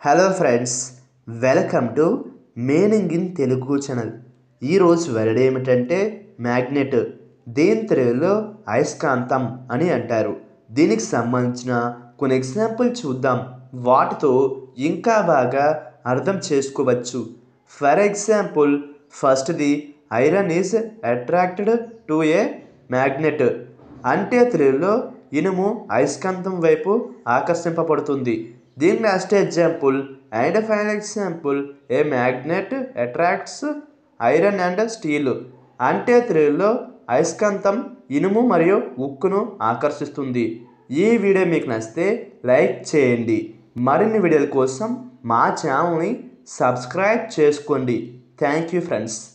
Hello friends, welcome to meaning in Telugu channel. ఈరోజు word ఏమిటంటే magnet. దీని తెలుగులో అయస్కాంతం అని అంటారు. దీనికి సంబంధించిన కొన్ని ఎగ్జాంపుల్ చూద్దాం. వాటితో ఇంకా బాగా అర్థం చేసుకోవచ్చు. ఫర్ ఎగ్జాంపుల్, ఫస్ట్ది iron is attracted to a magnet. అంటే తెలుగులో ఇనుము అయస్కాంతం వైపు ఆకర్షింపబడుతుంది. దీని next example and final example, a magnet attracts iron and steel. అంటే తెలుగులో అయస్కాంతం ఇనుము మరియు ఉక్కును ఆకర్షిస్తుంది. ఈ వీడియో మీకు నచ్చితే లైక్ చేయండి. మరిన్ని వీడియోల కోసం మా ఛానల్ని సబ్స్క్రైబ్ చేసుకోండి. Thank you friends.